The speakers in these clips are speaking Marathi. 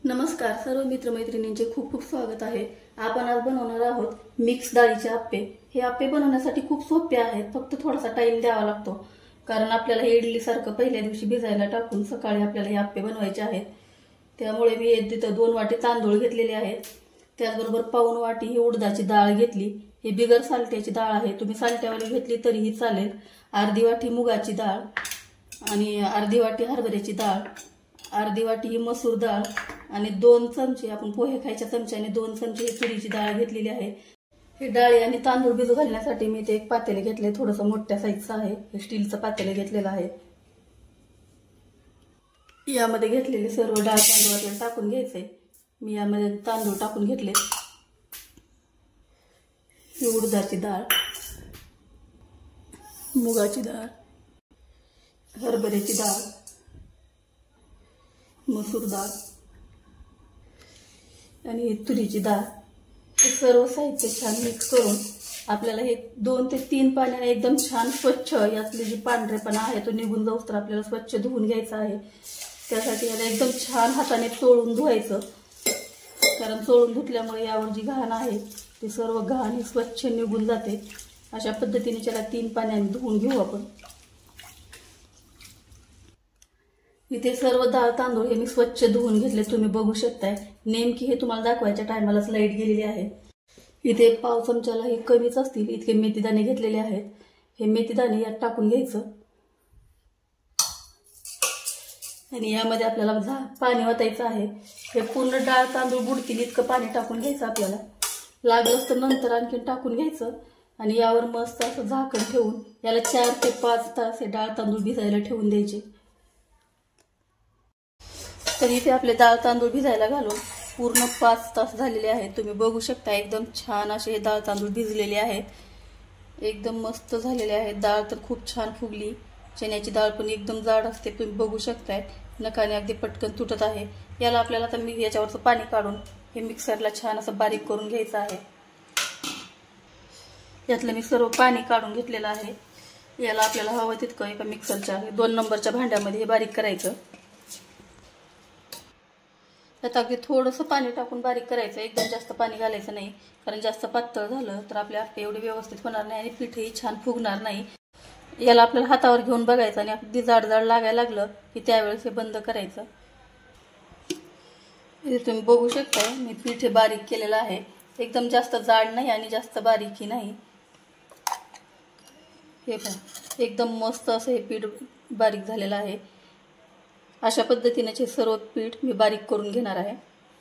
नमस्कार सर्व मित्रमैत्रिणींचे खूप खूप स्वागत आहे। आपण आज बनवणार आहोत मिक्स डाळीचे आप्पे। हे आप्पे बनवण्यासाठी खूप सोपे आहेत, फक्त थोडासा टाइम द्यावा लागतो, कारण आपल्याला हे इडली सारखं पहिल्या दिवशी भिजायला टाकून सकाळी आपल्याला हे आप्पे बनवायचे आहेत। त्यामुळे मी इथं 2 वाटी तांदूळ घेतलेले आहेत, त्याचबरोबर पाऊण वाटी ही उडदाची डाळ घेतली। ही बिगर साल्ट्याची डाळ आहे, तुम्ही साल्ट्यावाली घेतली तरीही चालेल। अर्धी वाटी मुगाची डाळ आणि अर्धी वाटी हरभऱ्याची डाळ, अर्धी वाटी ही मसूर डाळ आणि 2 चमचे आपण पोहे खायच्या चमच्याने 2 चमचे ही तुरीची डाळ घेतलेली आहे। हे डाळी आणि तांदूळ भिजू घालण्यासाठी मी ते एक पातेले घेतले, थोडंसं मोठ्या साईजचं आहे, हे स्टीलचं पातेले घेतलेलं आहे। यामध्ये घेतलेले सर्व डाळ तांदूळ आपल्याला टाकून घ्यायचे। मी यामध्ये तांदूळ टाकून घेतले, ही उडदाची डाळ, मुगाची डाळ, हरभऱ्याची डाळ, मसूर डाळ आणि तुरीची डाळ। हे सर्व साहित्य छान मिक्स करून आपल्याला हे 2 ते 3 पाण्याने एकदम छान स्वच्छ यातले जे पांढरेपणा आहे तो निघून जाऊस तर आपल्याला स्वच्छ धुवून घ्यायचं आहे। त्यासाठी याला एकदम छान हाताने चोळून धुवायचं, कारण चोळून धुतल्यामुळे यावर जी घाण आहे ती सर्व घाण स्वच्छ निघून जाते। अशा पद्धतीने त्याला 3 पाण्याने धुवून घेऊ आपण। इथे सर्व डाळ तांदूळ हे मी स्वच्छ धुवून घेतले, तुम्ही बघू शकताय। नेमकी हे तुम्हाला दाखवायच्या टायमाला लाईट गेलेली आहे। इथे पाव चमच्याला हे कमीच असतील इतके मेथीदाणे घेतलेले आहेत। हे मेथीदाणे यात टाकून घ्यायचं आणि यामध्ये आपल्याला पाणी ओतायचं आहे। हे पूर्ण डाळ तांदूळ बुडतील इतकं पाणी टाकून घ्यायचं आपल्याला। लागलं तर नंतर आणखी टाकून घ्यायचं आणि यावर मस्त असं झाकण ठेवून याला 4 ते 5 तास हे डाळ तांदूळ भिजायला ठेवून द्यायचे। तर इथे आपले डाळ तांदूळ भिजायला घालून पूर्ण 5 तास झालेले आहेत। तुम्ही बघू शकता एकदम छान असे हे डाळ तांदूळ भिजलेले आहेत, एकदम मस्त झालेले आहेत। डाळ तर खूप छान फुगली, चण्याची डाळ पण एकदम जाड असते, तुम्ही बघू शकताय नखाने अगदी पटकन तुटत आहे। याला आपल्याला आता मी याच्यावरचं पाणी काढून हे मिक्सरला छान असं बारीक करून घ्यायचं आहे। यातलं मी सर्व पाणी काढून घेतलेलं आहे। याला आपल्याला हवं तितकं एका मिक्सरच्या 2 नंबरच्या भांड्यामध्ये हे बारीक करायचं। त्यात अगदी थोडंसं पाणी टाकून बारीक करायचं, एकदम जास्त पाणी घालायचं नाही, कारण जास्त पातळ झालं तर आपले आप्पे एवढे व्यवस्थित होणार नाही आणि पीठही छान फुगणार नाही। याला आपल्याला हातावर घेऊन बघायचं आणि अगदी जाड जाड लागायला लागलं की त्यावेळेस हे बंद करायचं। इथे तुम्ही बघू शकता मी पीठ बारीक केलेलं आहे, एकदम जास्त जाड नाही आणि जास्त बारीकही नाही। हे पहा एकदम मस्त असं हे पीठ बारीक झालेलं आहे। अशा पद्धतीने सर्व पीठ मी बारीक करून घेणार आहे।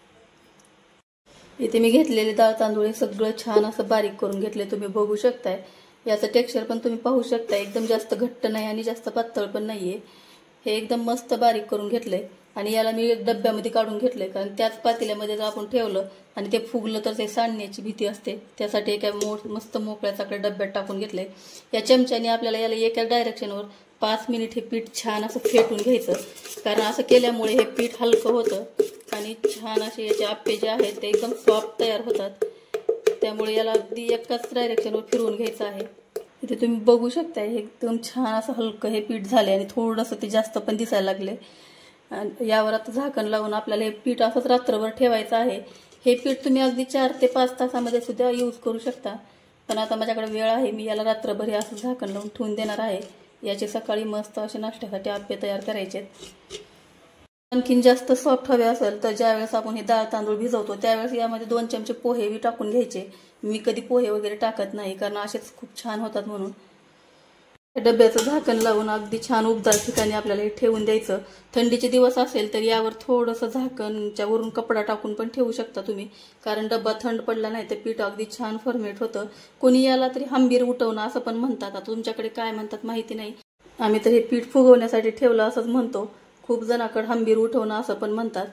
इथे मी घेतलेले डाळ तांदूळ हे सगळं छान असं बारीक करून घेतले, तुम्ही बघू शकताय। याचं टेक्स्चर पण तुम्ही पाहू शकता, एकदम जास्त घट्ट नाही आणि जास्त पातळ पण नाहीये। हे एकदम मस्त बारीक करून घेतलंय आणि याला मी एक डब्यामध्ये काढून घेतलंय, कारण त्याच पातेल्यामध्ये जर आपण ठेवलं आणि ते फुगलं तर ते सांडण्याची भीती असते, त्यासाठी एका मस्त मोकळ्या चाकड्या डब्यात टाकून घेतलंय। या चमच्याने आपल्याला याला एका डायरेक्शनवर 5 मिनिट हे पीठ छान असं फेटून घ्यायचं, कारण असं केल्यामुळे हे पीठ हलकं होतं आणि छान असे याचे आप्पे जे आहेत ते एकदम सॉफ्ट तयार होतात। त्यामुळे याला अगदी एकाच डायरेक्शनवर फिरवून घ्यायचं आहे। इथे तुम्ही बघू शकता हे एकदम छान असं हलकं हे पीठ झाले आणि थोडंसं ते जास्त पण दिसायला लागले। यावर आता झाकण लावून आपल्याला हे पीठ असंच रात्रभर ठेवायचं आहे। हे पीठ तुम्ही अगदी 4 ते 5 तासामध्ये सुद्धा यूज करू शकता, पण आता माझ्याकडे वेळ आहे, मी याला रात्रभर हे असं झाकण लावून ठेवून देणार आहे। याचे सकाळी मस्त असे नाश्त्यासाठी आप्पे तयार करायचे। आणखीन जास्त सॉफ्ट हवे असेल तर ज्यावेळेस आपण हे डाळ तांदूळ भिजवतो त्यावेळेस यामध्ये 2 चमचे पोहे बी टाकून घ्यायचे। मी कधी पोहे वगैरे टाकत नाही, कारण असेच खूप छान होतात म्हणून। डब्याचं झाकण लावून अगदी छान उबदार ठिकाणी आपल्याला हे ठेवून द्यायचं। थंडीचे दिवस असेल तर यावर थोडंसं झाकणच्या वरून कपडा टाकून पण ठेवू शकता तुम्ही, कारण डब्बा थंड पडला नाही तर पीठ अगदी छान फर्मेट होतं। कोणी याला तरी हंबीर उठवणं असं पण म्हणतात, आता तुमच्याकडे काय म्हणतात माहिती नाही। आम्ही तर हे पीठ फुगवण्यासाठी ठेवलं असंच म्हणतो, खूप जणांकडे हंबीर उठवणं असं पण म्हणतात।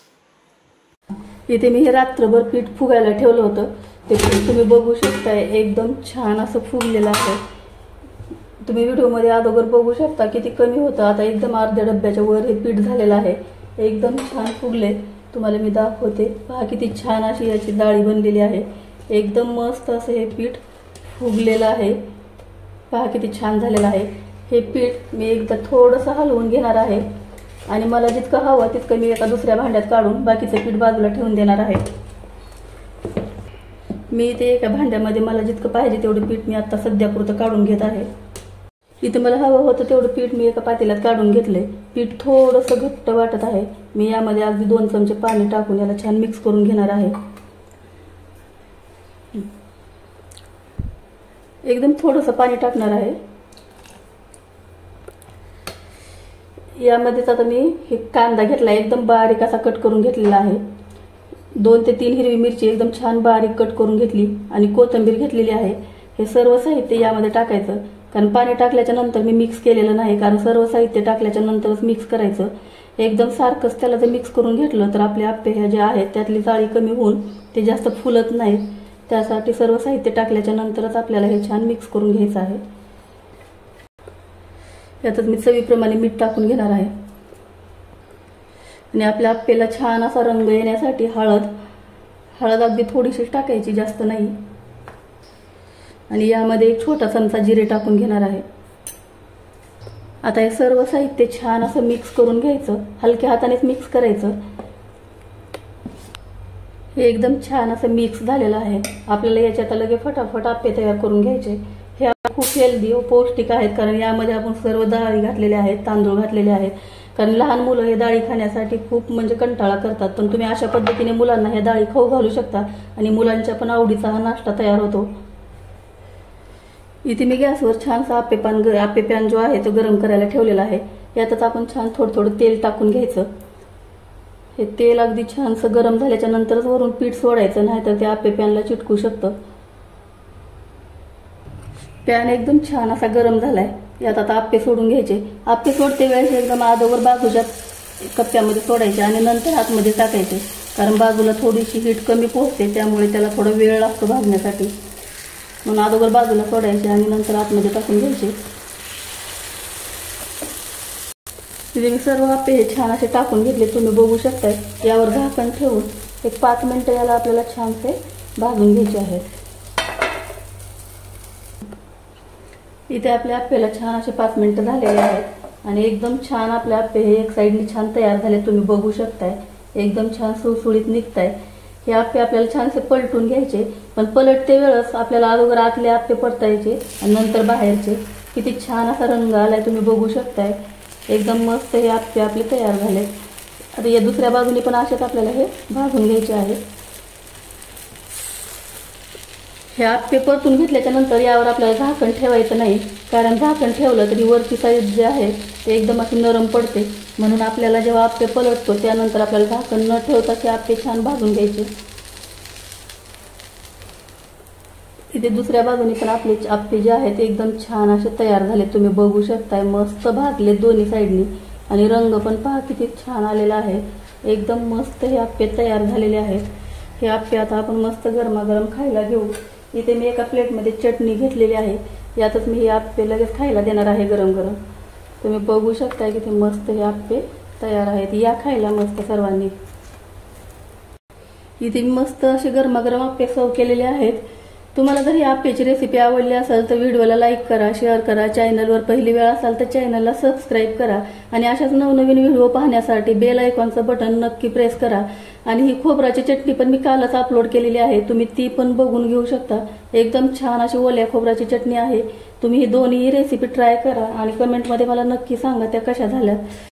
इथे मी हे रात्रभर पीठ फुगायला ठेवलं होतं, ते तुम्ही बघू शकताय एकदम छान असं फुगलेलं आहे। तुम्ही व्हिडिओमध्ये अगोदर बघू शकता किती कमी होतं, आता एकदम अर्ध्या डब्याच्या वर हे पीठ झालेलं आहे, एकदम छान फुगले। तुम्हाला मी दाखवते, पहा किती छान अशी याची डाळी बनलेली आहे, एकदम मस्त असं हे पीठ फुगलेलं आहे। पहा किती छान झालेलं आहे। हे पीठ मी एकदा थोडंसं हलवून घेणार आहे आणि मला जितकं हवं तितकं मी एका दुसऱ्या भांड्यात काढून बाकीचं पीठ बाजूला ठेवून देणार आहे. मी इथे एका भांड्यामध्ये मला जितकं पाहिजे तेवढं पीठ मी आता सध्यापुरतं काढून घेत आहे. इथे मला हवं होतं तेवढं पीठ मी एका पातेल्यात काढून घेतले. पीठ थोडंसं घट्ट वाटत आहे. मी यामध्ये अगदी 2 चमचे पाणी टाकून याला छान मिक्स करून घेणार आहे. एकदम थोडंसं पाणी टाकणार आहे. यामध्येच आता मी हे कांदा घेतला, एकदम बारीक असा कट करून घेतलेला आहे. 2 ते 3 हिरवी मिरची एकदम छान बारीक कट करून घेतली आणि कोथिंबीर घेतलेली आहे. हे सर्व साहित्य यामध्ये टाकायचं, कारण पाणी टाकल्याच्या नंतर मी मिक्स केलेलं नाही, कारण सर्व साहित्य टाकल्याच्या नंतरच मिक्स करायचं. एकदम सारखंच त्याला जर मिक्स करून घेतलं तर आपले आप्पे हे जे आहेत त्यातली जाळी कमी होऊन ते जास्त फुलत नाहीत. त्यासाठी सर्व साहित्य टाकल्याच्या नंतरच आपल्याला हे छान मिक्स करून घ्यायचं आहे. यातच मी चवीप्रमाणे मीठ टाकून घेणार आहे. आणि आपल्या आप्पेला छान असा रंग येण्यासाठी हळद अगदी थोडीशीच टाकायची, जास्त नाही. आणि यामध्ये 1 छोटा चमचा जिरे टाकून घेणार आहे. आता हे सर्व साहित्य छान असं मिक्स करून घ्यायचं, हलक्या हातानेच मिक्स करायचं. हे एकदम छान असं मिक्स झालेलं आहे. आपल्याला याच्यात लगेच फटाफट आप्पे तयार करून घ्यायचे. हे खूप हेल्दी व पौष्टिक आहेत, कारण यामध्ये आपण सर्व डाळी घातलेल्या आहेत, तांदूळ घातलेले आहेत. कारण लहान मुलं हे डाळी खाण्यासाठी खूप म्हणजे कंटाळा करतात, पण तुम्ही अशा पद्धतीने मुलांना हे डाळी खाऊ घालू शकता आणि मुलांच्या पण आवडीचा हा नाश्ता तयार होतो. इथे मी गॅसवर छानसा आप्पे पॅन जो आहे तो गरम करायला ठेवलेला आहे. यातच आपण छान थोडं तेल टाकून घ्यायचं. हे तेल अगदी छानसं गरम झाल्याच्या नंतरच वरून पीठ सोडायचं, नाहीतर ते आप्पे पॅनला चिटकू शकतं. पॅन एकदम छान असा गरम झालाय. यात आता आप्पे सोडून घ्यायचे. आप्पे सोडते वेळेस एकदम अगोदर बाजूच्या कप्प्यामध्ये सोडायचे आणि नंतर आतमध्ये टाकायचे, कारण बाजूला थोडीशी हीट कमी पोहोचते, त्यामुळे त्याला थोडा वेळ लागतो भाजण्यासाठी. म्हणून अगोदर बाजूला सोडायचे आणि नंतर आतमध्ये टाकून घ्यायचे. तिथे मी सर्व आप्पे हे छान असे टाकून घेतले, तुम्ही बघू शकताय. यावर झाकण ठेवून 5 मिनिटं याला आपल्याला छानसे भाजून घ्यायचे आहेत. इथे आपल्या आप्पेला छान असे 5 मिनिटं झालेले आहेत आणि एकदम छान आपले आप्पे हे एक साईडने छान तयार झाले, तुम्ही बघू शकताय. एकदम छान सुळसुळीत निघताय. हे आप्पे आपल्याला छानसे पलटून घ्यायचे, पण पलटते वेळेस आपल्याला अगोदर आतले आप्पे परतायचे आणि नंतर बाहेरचे. किती छान असा रंग आलाय, तुम्ही बघू शकताय. एकदम मस्त हे आप्पे आपले तयार झाले. आता या दुसऱ्या बाजूने पण असेच आपल्याला हे भाजून घ्यायचे आहे. हे आप्पे परतून घेतल्याच्या नंतर यावर आपल्याला झाकण ठेवायचं नाही, कारण झाकण ठेवलं तरी वरची साईड जी आहे ते एकदम अशी नरम पडते. म्हणून आपल्याला जेव्हा आप्पे पलटतो त्यानंतर आपल्याला झाकण न ठेवता ते आप्पे छान भाजून घ्यायचे. इथे दुसऱ्या बाजूने पण आपले आप्पे जे आहेत ते एकदम छान असे तयार झाले, तुम्ही बघू शकताय. मस्त भाजले दोन्ही साईडनी आणि रंग पण पहा किती छान आलेला आहे. एकदम मस्त हे आप्पे तयार झालेले आहेत. हे आप्पे आता आपण मस्त गरमागरम खायला घेऊ. इथे मी एका प्लेटमध्ये चटणी घेतलेली आहे. यातच मी हे आप्पे लगेच खायला देणार आहे गरम गरम. तुम्ही बघू शकताय किती मस्त हे आप्पे तयार आहेत. या खायला मस्त सर्वांनी. इथे मस्त असे गरमागरम आप्पे सर्व केलेले आहेत. तुम्हाला जर ही आप्प्याची रेसिपी आवडली असेल तर व्हिडिओला लाईक करा, शेअर करा. चॅनलवर पहिली वेळ असाल तर चॅनलला सबस्क्राईब करा आणि अशाच नवनवीन व्हिडिओ पाहण्यासाठी बेल आयकॉनचं बटन नक्की प्रेस करा. आणि ही खोबऱ्याची चटणी पण मी कालच अपलोड केलेली आहे, तुम्ही ती पण बघून घेऊ शकता. एकदम छान अशी ओल्या खोबऱ्याची चटणी आहे. तुम्ही ही दोन्ही रेसिपी ट्राय करा आणि कमेंटमध्ये मला नक्की सांगा त्या कशा झाल्या.